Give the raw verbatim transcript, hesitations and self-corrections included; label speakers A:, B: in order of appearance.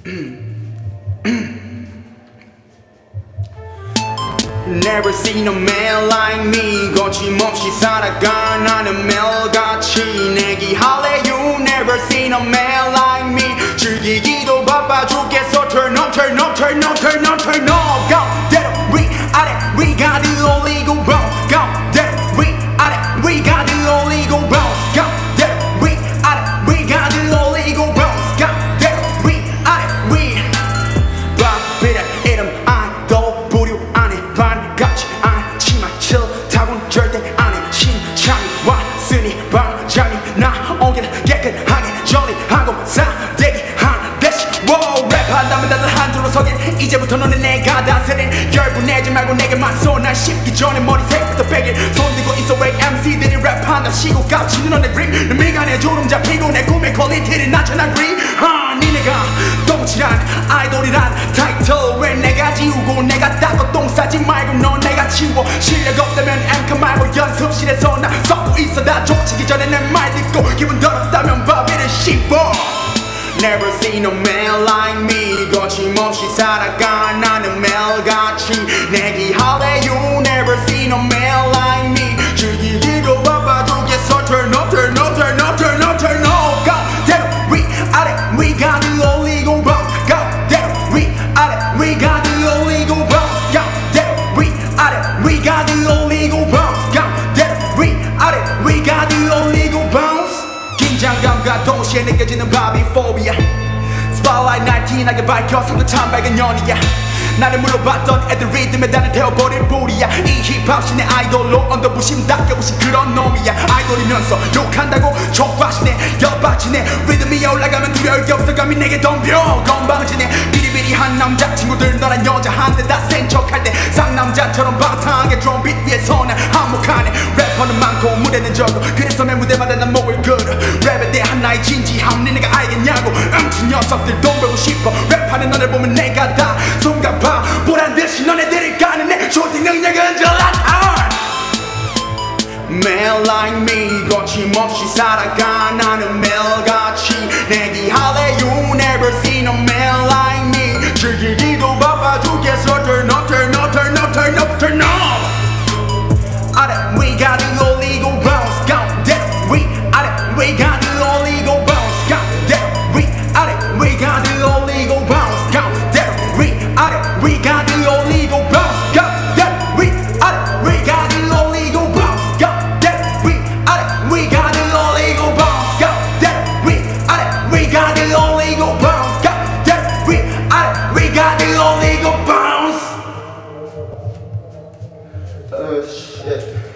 A: Never seen a man like me. 거침없이 살아가 나는 매일같이 내기할래. You never seen a man like me. 즐기기도 바빠 죽겠어. Turn up, turn up, turn up, turn up, turn up. 가운데로 위아래 위가드 올리고 bounce. 가운데로 위아래 위가드 올리고 bounce. 가운데로 위아래 위가드 올리고 bounce. 가운데로 위아래 위 바비의 이름 아이도 부류 안에 반같이 않지만 싫다곤 절대 안해. 신참이 왔으니 방장이 나오길 깨끗하게 정리하고 사대기 한 대씩 랩한다면 다들 한 줄로 서길. 이제부터 너는 내가 다스린 열분내지 말고 내게 맞서. 날 씹기 전에 머리색부터 빼길. 손들고 있어 왜 엠씨들이 랩한다 시고 깝치는 너네 그림. 내 미간에 주름 잡히고 내 꿈의 퀄리티를 낮춰 난 그리. 하 니네가 똥칠한 아이돌이란 타이틀 왜 내가 지우고 내가 닦고 똥 싸지 말고 넌 내가 치워. 실력 없다면 앵커 말고 연습실에서 나 썩고 있어. 다 족치기 전에 내 말 듣고 기분 더럽다면 바비를 씹어. Never seen a man like me. 거침없이 살아가 나는 매일같이 내기할래. You never seen a man like me. 즐기기도 바빠 죽겠어. Turn up, turn up, turn up, turn up, turn up. 가운데로 위아래 위가드 올리고 bounce. 가운데로 위아래 위가드 올리고 bounce. 가운데로 위아래 위가드 올리고 bounce. 가운데로 위아래 위가드 올리고 bounce. 긴장감과 동시에 느껴지는 바비포비아. 스팟라이트 날 티나게 밝혀 성급한 밝은 연이야. 나를 물어봤던 애들 리듬에 나를 태워버릴 불이야. 이 힙합 신의 아이돌로 언더부심 닦여부신 그런 놈이야. 아이돌이면서 욕한다고 족박시네 열박치네. 리듬이 올라가면 두려울 게 없어. 감히 내게 덤벼 건방지네. 비리비리한 남자친구들 너란 여자 한테 다 센 척할 때 상남자처럼 방탕하게 드럼빗 위에서 난 한몫하네. 래퍼는 많고 무대는 적고 그래서 매 무대마다 난 목을 걸어. 랩에 대한 나의 진지함 니네가 알겠냐고. 응친 녀석들 돈 벌고 싶어. 랩하는 너를 보면 내가 다 손가봐 보란듯이 너네들이 가는 내 쇼팅 능력은 전라탄. Man like me. 거침없이 살아가 나는 매일같이 내기할래. You never seen a man like me. 즐기기도 바빠 죽겠어. Turn up, turn up, turn up, turn up, turn up. 아래 위가드 올리고 bounce. 가운데로 위아래 위가드 올리고 bounce. 가운데로 위아래 위가드 올리고 bounce. 가운데로 위아래 위가드 올리고 bounce. 가운데로 위아래 위가드 올리고 bounce. 가운데로 위아래 위가드 올리고 bounce. 가운데로 위아래 위가드 올리고 bounce. 가운데로 위아래 위가드 올리고 bounce. Oh shit.